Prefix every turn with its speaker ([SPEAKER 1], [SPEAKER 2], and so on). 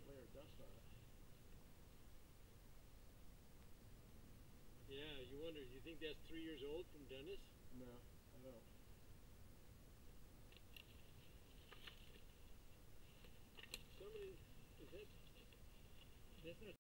[SPEAKER 1] layer of dust on it.
[SPEAKER 2] Yeah, you wonder, you think that's 3 years old from Dennis?
[SPEAKER 1] No, I don't.
[SPEAKER 2] Somebody, is that, that's not